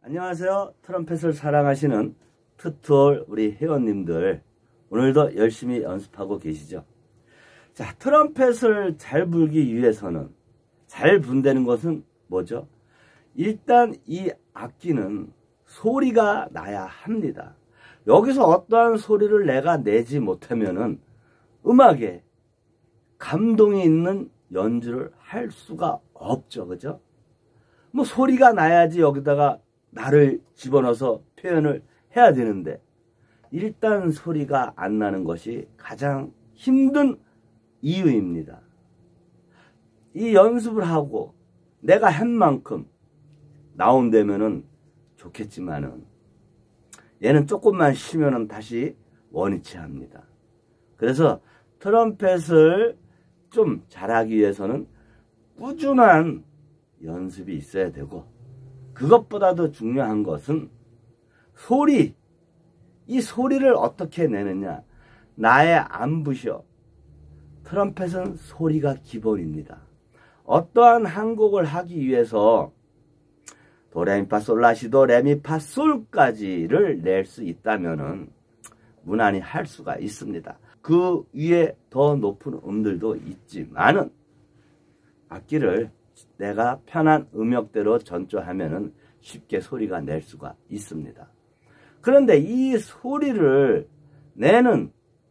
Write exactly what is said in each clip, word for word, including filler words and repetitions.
안녕하세요. 트럼펫을 사랑하시는 트트올 우리 회원님들, 오늘도 열심히 연습하고 계시죠? 자, 트럼펫을 잘 불기 위해서는, 잘 분다는 것은 뭐죠? 일단 이 악기는 소리가 나야 합니다. 여기서 어떠한 소리를 내가 내지 못하면은 음악에 감동이 있는 연주를 할 수가 없죠. 그죠? 뭐 소리가 나야지 여기다가 나를 집어넣어서 표현을 해야 되는데, 일단 소리가 안 나는 것이 가장 힘든 이유입니다. 이 연습을 하고 내가 한 만큼 나온다면은 좋겠지만은, 얘는 조금만 쉬면은 다시 원위치 합니다. 그래서 트럼펫을 좀 잘하기 위해서는 꾸준한 연습이 있어야 되고, 그것보다도 중요한 것은 소리. 이 소리를 어떻게 내느냐. 나의 안부셔. 트럼펫은 소리가 기본입니다. 어떠한 한 곡을 하기 위해서 도레미파솔라시도 레미파솔까지를 낼 수 있다면은 무난히 할 수가 있습니다. 그 위에 더 높은 음들도 있지만은 악기를 내가 편한 음역대로 전조하면은 쉽게 소리가 낼 수가 있습니다. 그런데 이 소리를 내는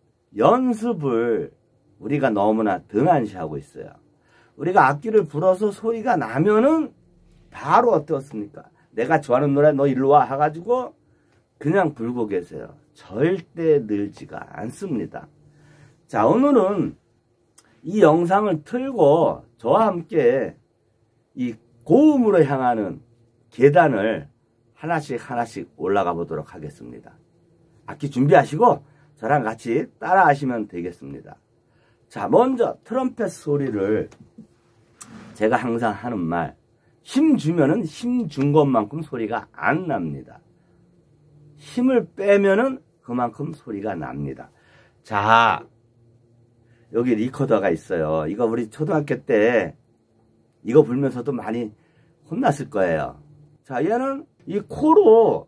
연습을 우리가 너무나 등한시하고 있어요. 우리가 악기를 불어서 소리가 나면은 바로 어떻습니까? 내가 좋아하는 노래 너 일로 와 해가지고 그냥 불고 계세요. 절대 늘지가 않습니다. 자, 오늘은 이 영상을 틀고 저와 함께 이 고음으로 향하는 계단을 하나씩 하나씩 올라가 보도록 하겠습니다. 악기 준비하시고 저랑 같이 따라 하시면 되겠습니다. 자, 먼저 트럼펫 소리를 제가 항상 하는 말, 힘 주면은 힘 준 것만큼 소리가 안 납니다. 힘을 빼면은 그만큼 소리가 납니다. 자, 여기 리코더가 있어요. 이거 우리 초등학교 때 이거 불면서도 많이 혼났을 거예요. 자, 얘는 이 코로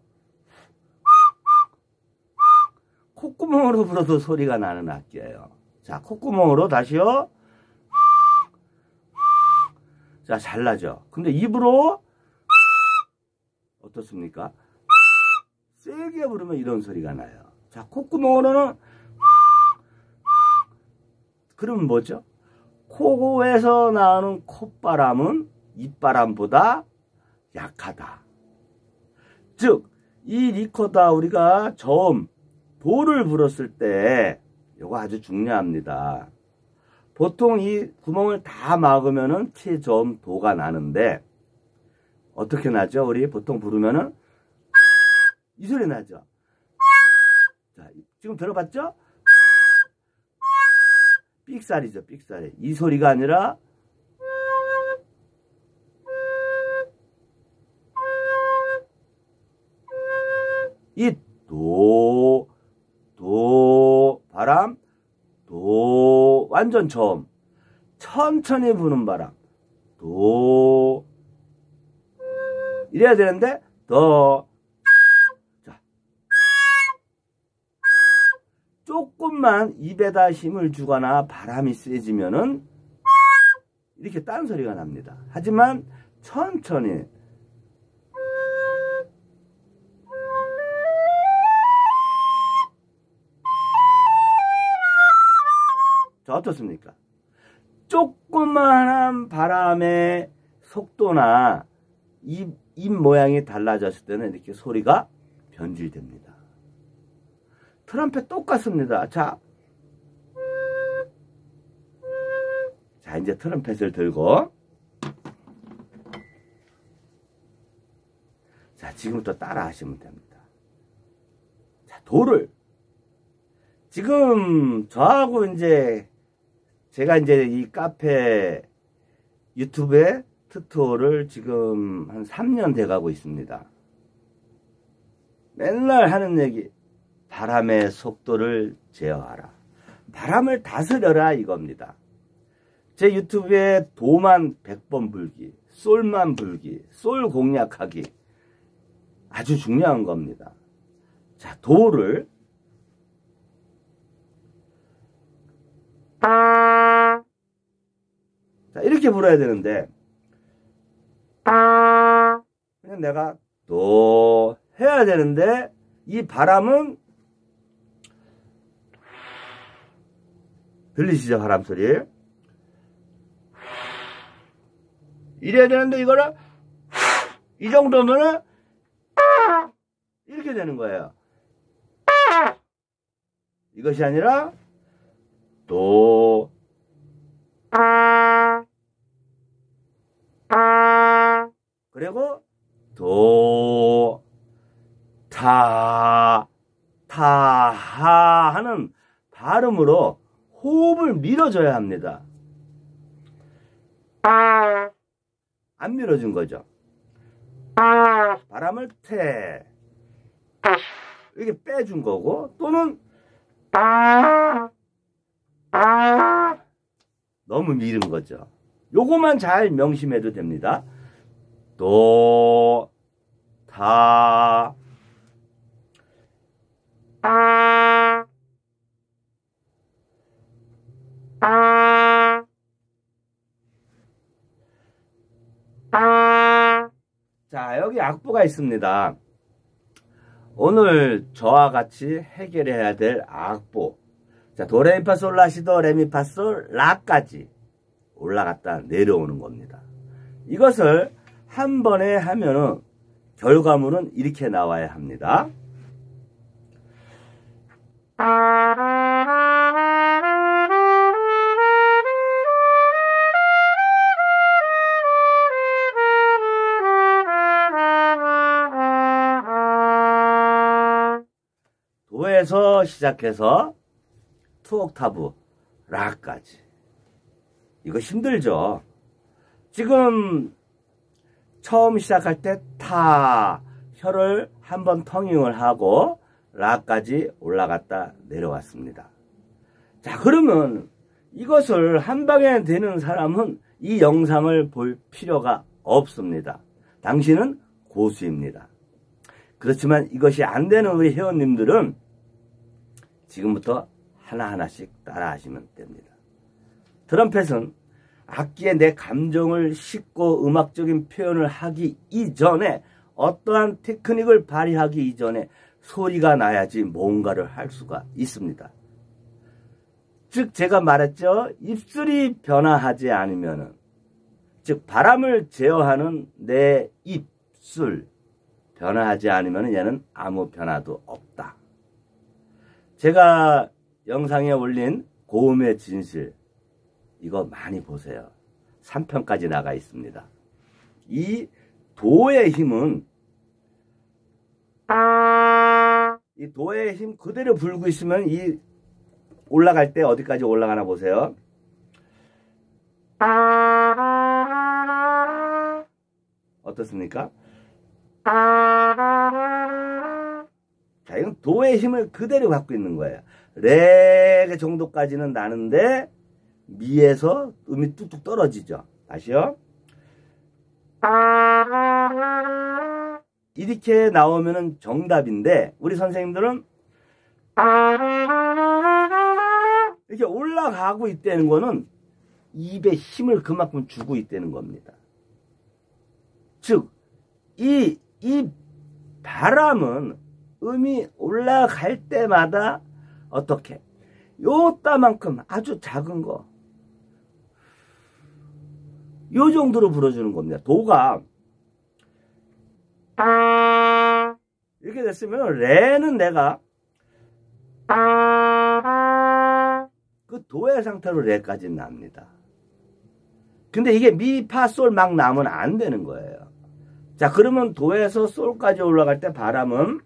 콧구멍으로 불어도 소리가 나는 악기예요. 자, 콧구멍으로 다시요. 자, 잘 나죠? 근데 입으로 어떻습니까? 세게 부르면 이런 소리가 나요. 자, 콧구멍으로는 그러면 뭐죠? 코에서 나오는 콧바람은 입바람보다 약하다. 즉, 이 리코더 우리가 저음, 도를 불었을 때 이거 아주 중요합니다. 보통 이 구멍을 다 막으면은 최저음 도가 나는데 어떻게 나죠? 우리 보통 부르면은 이 소리 나죠? 자, 지금 들어봤죠? 삑사리죠, 삑사리. 이 소리가 아니라 이 도, 도, 바람, 도, 완전 저음. 천천히 부는 바람. 도. 이래야 되는데, 더. 자. 조금만 입에다 힘을 주거나 바람이 세지면은 이렇게 딴 소리가 납니다. 하지만 천천히. 자, 어떻습니까? 조그만한 바람의 속도나 입, 입 모양이 달라졌을 때는 이렇게 소리가 변질됩니다. 트럼펫 똑같습니다. 자, 자, 이제 트럼펫을 들고, 자, 지금부터 따라 하시면 됩니다. 자, 도를, 지금 저하고 이제 제가 이제 이 카페 유튜브에 트토를 지금 한 삼 년 돼가고 있습니다. 맨날 하는 얘기, 바람의 속도를 제어하라. 바람을 다스려라 이겁니다. 제 유튜브에 도만 백 번 불기, 솔만 불기, 솔 공략하기, 아주 중요한 겁니다. 자, 도를 자, 이렇게 불어야 되는데 그냥 내가 도 해야 되는데 이 바람은 들리시죠? 바람 소리. 이래야 되는데 이거를 이 정도면은 이렇게 되는 거예요. 이것이 아니라 도 그리고 도 타 타하 하는 발음으로 호흡을 밀어줘야 합니다. 안 밀어준 거죠. 바람을 태 이렇게 빼준 거고, 또는 너무 미는 거죠. 요거만 잘 명심해도 됩니다. 도, 타, 자, 여기 악보가 있습니다. 오늘 저와 같이 해결해야 될 악보. 자, 도레미파솔라시도 레미파솔 라까지 올라갔다 내려오는 겁니다. 이것을 한 번에 하면은 결과물은 이렇게 나와야 합니다. 도에서 시작해서 투 옥타브 라까지. 이거 힘들죠. 지금 처음 시작할 때 타 혀를 한번 텅잉을 하고 라까지 올라갔다 내려왔습니다. 자, 그러면 이것을 한 방에 되는 사람은 이 영상을 볼 필요가 없습니다. 당신은 고수입니다. 그렇지만 이것이 안 되는 우리 회원님들은 지금부터 하나하나씩 따라 하시면 됩니다. 트럼펫은 악기에 내 감정을 싣고 음악적인 표현을 하기 이전에, 어떠한 테크닉을 발휘하기 이전에 소리가 나야지 뭔가를 할 수가 있습니다. 즉 제가 말했죠. 입술이 변화하지 않으면은, 즉 바람을 제어하는 내 입술 변화하지 않으면 얘는 아무 변화도 없다. 제가 영상에 올린 고음의 진실, 이거 많이 보세요. 삼 편까지 나가 있습니다. 이 도의 힘은, 이 도의 힘 그대로 불고 있으면 이 올라갈 때 어디까지 올라가나 보세요. 어떻습니까? 자, 이건 도의 힘을 그대로 갖고 있는 거예요. 레 정도까지는 나는데 미에서 음이 뚝뚝 떨어지죠. 다시요. 이렇게 나오면은 정답인데, 우리 선생님들은 이렇게 올라가고 있다는 거는 입에 힘을 그만큼 주고 있다는 겁니다. 즉, 이, 이 바람은 음이 올라갈 때마다 어떻게? 요따만큼 아주 작은 거, 요 정도로 불어주는 겁니다. 도가 이렇게 됐으면 레는 내가 그 도의 상태로 레까지 납니다. 근데 이게 미, 파, 솔 막 나면 안 되는 거예요. 자, 그러면 도에서 솔까지 올라갈 때 바람은,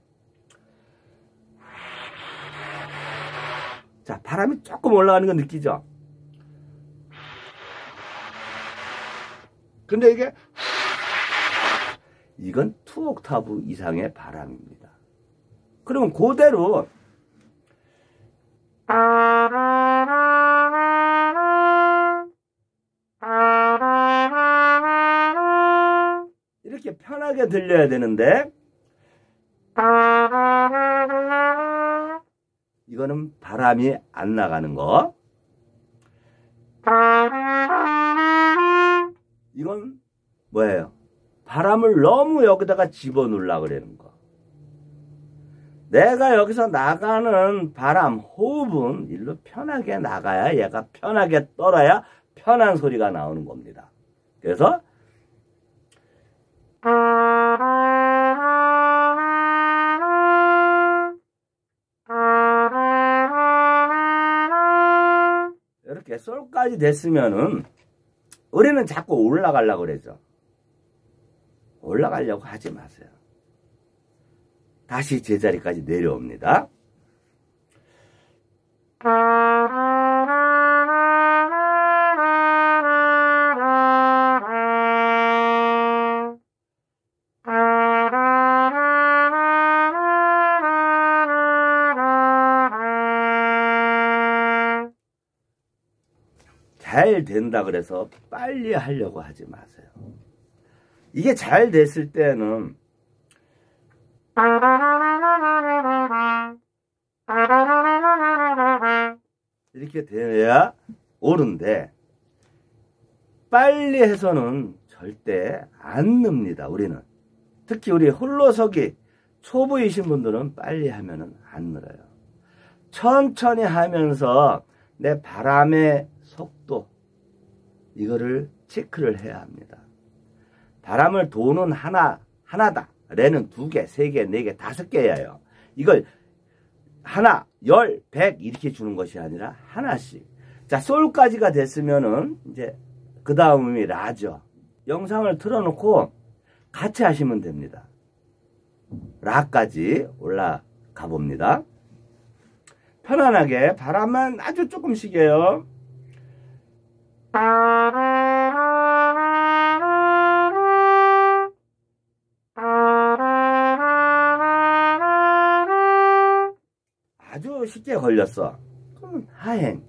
자, 바람이 조금 올라가는 거 느끼죠? 근데 이게 이건 투 옥타브 이상의 바람입니다. 그러면 그대로 이렇게 편하게 들려야 되는데, 이거는 바람이 안 나가는 거. 이건 뭐예요? 바람을 너무 여기다가 집어넣으려고 그러는 거. 내가 여기서 나가는 바람, 호흡은 일로 편하게 나가야 얘가 편하게 떨어야 편한 소리가 나오는 겁니다. 그래서 이렇게 솔까지 됐으면은 우리는 자꾸 올라가려고 그러죠. 올라가려고 하지 마세요. 다시 제자리까지 내려옵니다. 잘 된다 그래서 빨리 하려고 하지 마세요. 이게 잘 됐을 때는 이렇게 돼야 옳은데 빨리 해서는 절대 안 늡니다. 우리는 특히 우리 홀로서기 초보이신 분들은 빨리 하면은 안 늘어요. 천천히 하면서 내 바람의 속도 이거를 체크를 해야 합니다. 바람을 도는 하나 하나다. 레는 두 개, 세 개, 네 개, 다섯 개예요. 이걸 하나, 열, 백 이렇게 주는 것이 아니라 하나씩. 자, 솔까지가 됐으면은 이제 그 다음이 라죠. 영상을 틀어놓고 같이 하시면 됩니다. 라까지 올라가 봅니다. 편안하게 바람만 아주 조금씩이에요. 아주 쉽게 걸렸어. 그럼 하행.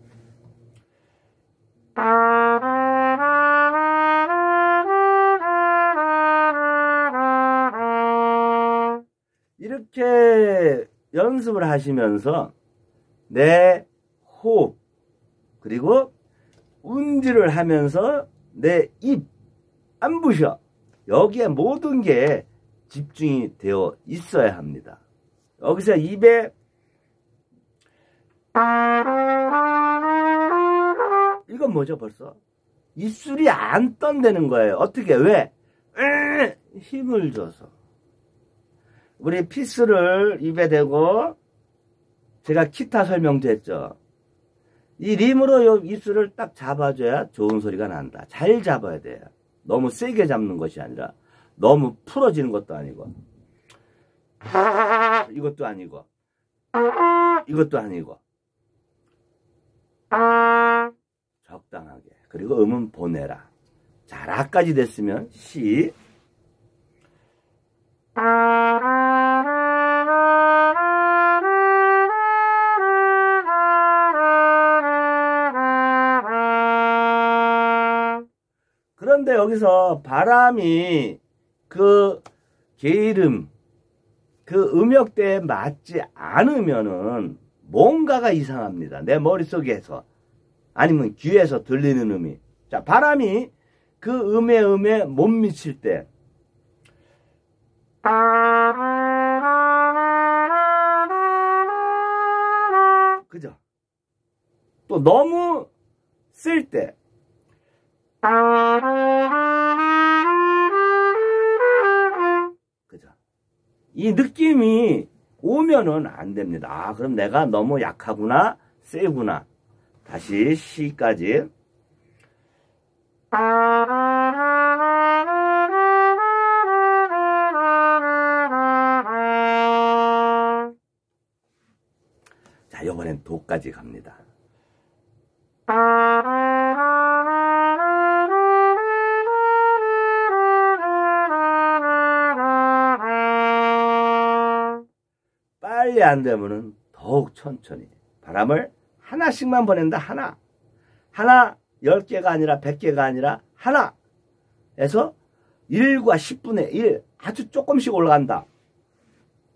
이렇게 연습을 하시면서 내 호흡 그리고 운지를 하면서 내 입 안 부셔. 여기에 모든 게 집중이 되어 있어야 합니다. 여기서 입에 이건 뭐죠 벌써? 입술이 안 떤다는 거예요. 어떻게? 왜? 으, 힘을 줘서. 우리 피스를 입에 대고 제가 기타 설명도 했죠. 이 림으로 요 입술을 딱 잡아줘야 좋은 소리가 난다. 잘 잡아야 돼요. 너무 세게 잡는 것이 아니라 너무 풀어지는 것도 아니고 이것도 아니고 이것도 아니고 적당하게. 그리고 음은 보내라. 자, 라까지 됐으면 시. 그런데 여기서 바람이 그 게으름, 그 음역대에 맞지 않으면은 뭔가가 이상합니다. 내 머릿속에서 아니면 귀에서 들리는 음이. 자, 바람이 그 음의 음에 못 미칠 때 그죠? 또 너무 쓸 때 그죠? 이 느낌이 오면은 안 됩니다. 아, 그럼 내가 너무 약하구나, 세구나. 다시 시까지. 자, 이번엔 도까지 갑니다. 빨리 안 되면은 더욱 천천히 바람을 하나씩만 보낸다. 하나 하나 열 개가 아니라 백 개가 아니라 하나 에서 일과 십분의 일 아주 조금씩 올라간다.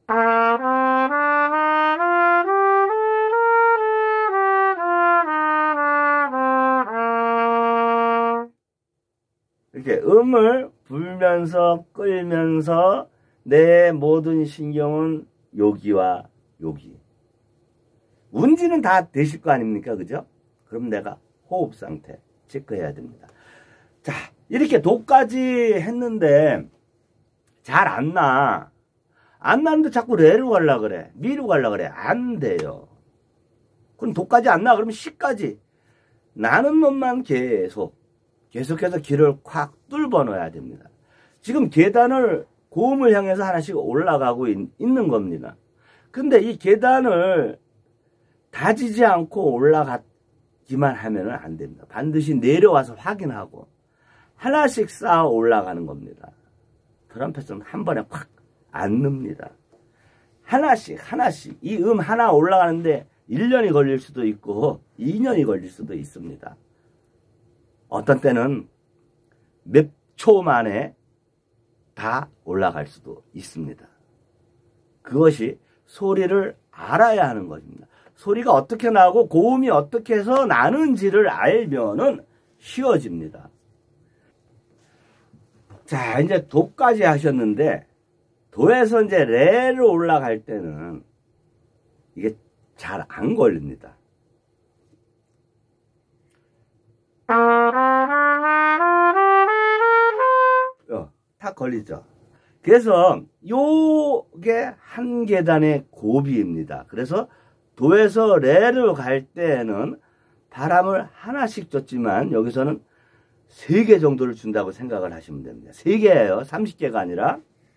이렇게 음을 불면서 끌면서 내 모든 신경은 요기와 요기. 운지는 다 되실 거 아닙니까? 그죠? 그럼 내가 호흡 상태 체크해야 됩니다. 자, 이렇게 도까지 했는데 잘 안 나. 안 나는데 자꾸 레로 가려고 그래. 미로 가려고 그래. 안 돼요. 그럼 도까지 안 나. 그러면 시까지. 나는 놈만 계속 계속해서 길을 콱 뚫어 넣어야 됩니다. 지금 계단을 고음을 향해서 하나씩 올라가고 있, 있는 겁니다. 근데 이 계단을 다지지 않고 올라가기만 하면 안 됩니다. 반드시 내려와서 확인하고 하나씩 쌓아 올라가는 겁니다. 트럼펫은 한 번에 콱 안 넣습니다. 하나씩 하나씩 이 음 하나 올라가는데 일 년이 걸릴 수도 있고 이 년이 걸릴 수도 있습니다. 어떤 때는 몇 초 만에 다 올라갈 수도 있습니다. 그것이 소리를 알아야 하는 것입니다. 소리가 어떻게 나고 고음이 어떻게 해서 나는지를 알면은 쉬워집니다. 자, 이제 도까지 하셨는데 도에서 이제 레로 올라갈 때는 이게 잘 안 걸립니다. 어, 다 걸리죠. 그래서 요게 한 계단의 고비입니다. 그래서 도에서 레로 갈 때는 바람을 하나씩 줬지만 여기서는 세 개 정도를 준다고 생각을 하시면 됩니다. 세 개예요. 삼십 개가 아니라.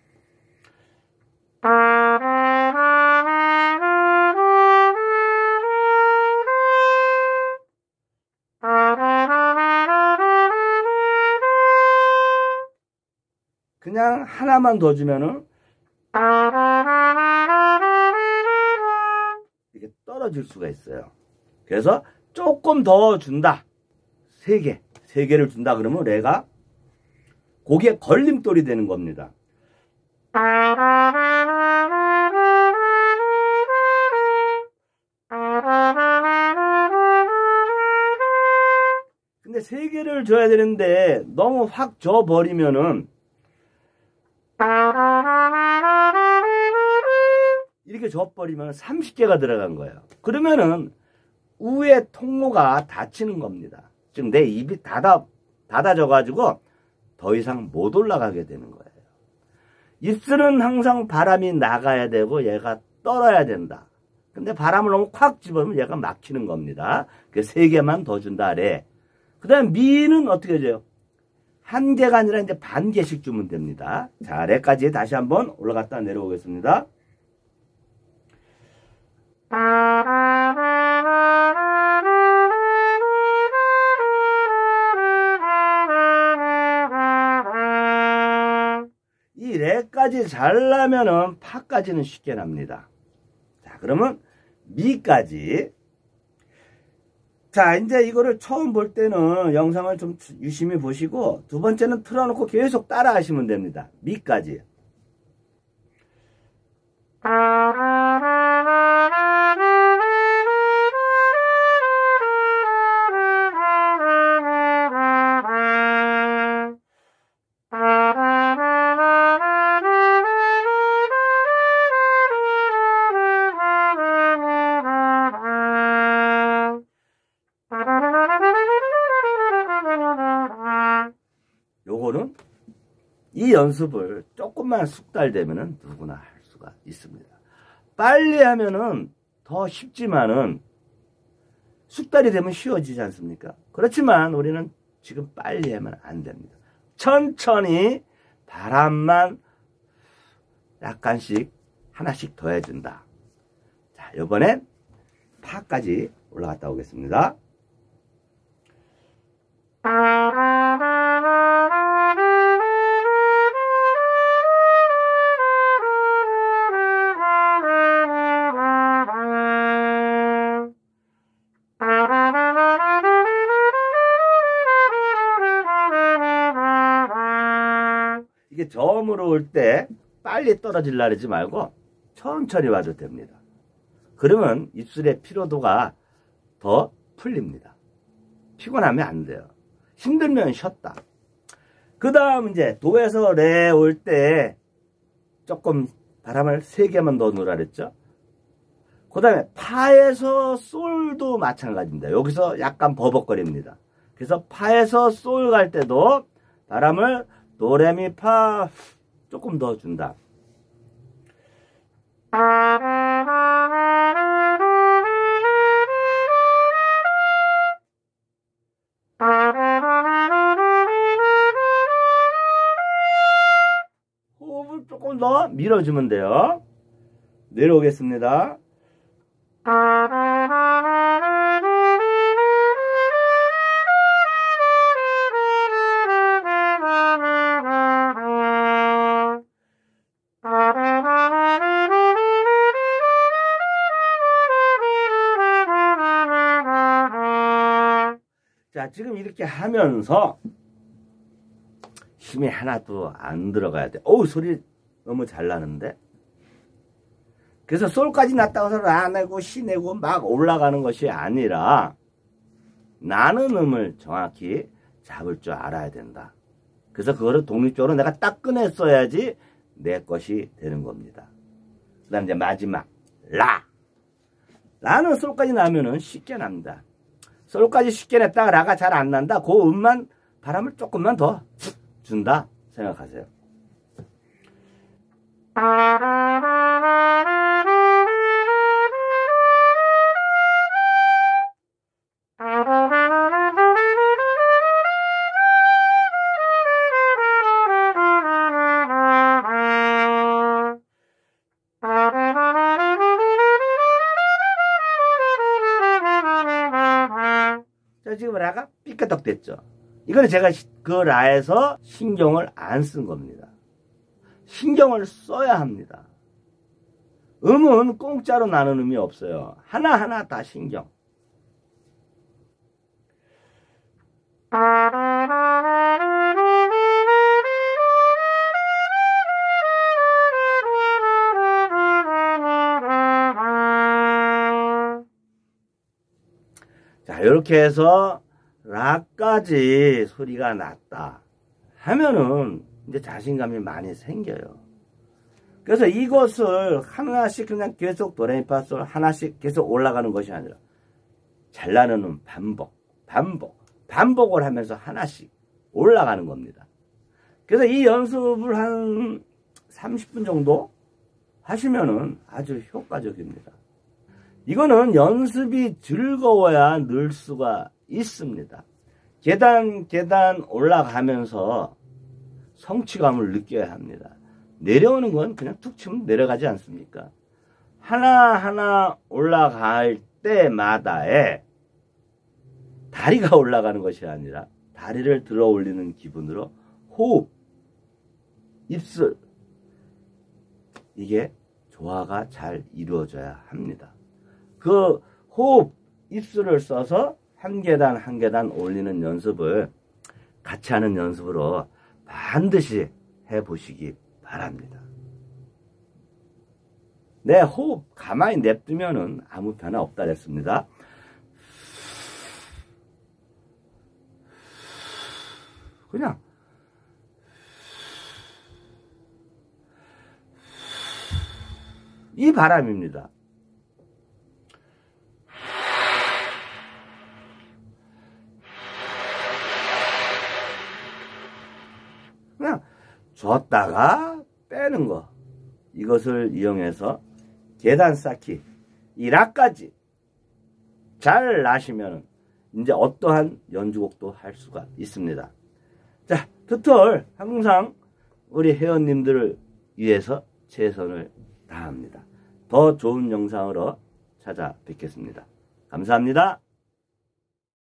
그냥 하나만 더 주면은 이게 떨어질 수가 있어요. 그래서 조금 더 준다. 세 개. 세 개를 준다 그러면 레가 거기에 걸림돌이 되는 겁니다. 근데 세 개를 줘야 되는데 너무 확 줘버리면은 이렇게 줘버리면 삼십 개가 들어간 거예요. 그러면은 우의 통로가 닫히는 겁니다. 즉 내 입이 닫아, 닫아져가지고 더 이상 못 올라가게 되는 거예요. 입술은 항상 바람이 나가야 되고 얘가 떨어야 된다. 근데 바람을 너무 콱 집어넣으면 얘가 막히는 겁니다. 그 세 개만 더 준다 래. 그 다음 미는 어떻게 해줘요? 한 개가 아니라 이제 반 개씩 주면 됩니다. 자, 레까지 다시 한번 올라갔다 내려오겠습니다. 이 레까지 잘 나면은 파까지는 쉽게 납니다. 자, 그러면 미까지. 자, 이제 이거를 처음 볼 때는 영상을 좀 유심히 보시고 두 번째는 틀어놓고 계속 따라 하시면 됩니다. 미까지. 요거는 이 연습을 조금만 숙달되면은 누구나 할 수가 있습니다. 빨리 하면은 더 쉽지만은 숙달이 되면 쉬워지지 않습니까? 그렇지만 우리는 지금 빨리 하면 안 됩니다. 천천히 바람만 약간씩 하나씩 더 해준다. 자, 이번엔 파까지 올라갔다 오겠습니다. 이게 저음으로 올 때 빨리 떨어질라 그러지 말고 천천히 와도 됩니다. 그러면 입술의 피로도가 더 풀립니다. 피곤하면 안 돼요. 힘들면 쉬었다. 그 다음 이제 도에서 레 올 때 조금 바람을 세 개만 더 넣으라 그랬죠. 그 다음에 파에서 솔도 마찬가지입니다. 여기서 약간 버벅거립니다. 그래서 파에서 솔 갈 때도 바람을 도레미파 조금 더 준다. 호흡을 조금 더 밀어주면 돼요. 내려오겠습니다. 자, 지금 이렇게 하면서 힘이 하나도 안 들어가야 돼. 어우, 소리 너무 잘 나는데? 그래서 솔까지 났다고 해서 라 내고 시 내고 막 올라가는 것이 아니라 나는 음을 정확히 잡을 줄 알아야 된다. 그래서 그거를 독립적으로 내가 딱 꺼냈어야지 내 것이 되는 겁니다. 그 다음 이제 마지막 라. 라는 솔까지 나면은 쉽게 납니다. 솔까지 쉽게 냈다가 라가 잘 안 난다. 그 음만 바람을 조금만 더 준다 생각하세요. 자, 지금 라가 삐까떡 됐죠. 이거는 제가 그 라에서 신경을 안 쓴 겁니다. 신경을 써야 합니다. 음은 공짜로 나는 음이 없어요. 하나하나 다 신경. 자, 이렇게 해서 라까지 소리가 났다 하면은 이제 자신감이 많이 생겨요. 그래서 이것을 하나씩 그냥 계속 도레미파솔 하나씩 계속 올라가는 것이 아니라 잘나는 음 반복, 반복, 반복을 하면서 하나씩 올라가는 겁니다. 그래서 이 연습을 한 삼십 분 정도 하시면은 아주 효과적입니다. 이거는 연습이 즐거워야 늘 수가 있습니다. 계단 계단 올라가면서 성취감을 느껴야 합니다. 내려오는 건 그냥 툭 치면 내려가지 않습니까? 하나하나 올라갈 때마다에 다리가 올라가는 것이 아니라 다리를 들어 올리는 기분으로 호흡, 입술, 이게 조화가 잘 이루어져야 합니다. 그 호흡, 입술을 써서 한 계단 한 계단 올리는 연습을 같이 하는 연습으로 반드시 해보시기 바랍니다. 내 호흡 가만히 냅두면은 아무 변화 없다 그랬습니다. 그냥 이 바람입니다. 그냥 줬다가 빼는 거, 이것을 이용해서 계단 쌓기, 이 라까지 잘 나시면 이제 어떠한 연주곡도 할 수가 있습니다. 자, 튜토리얼 항상 우리 회원님들을 위해서 최선을 다합니다. 더 좋은 영상으로 찾아뵙겠습니다. 감사합니다.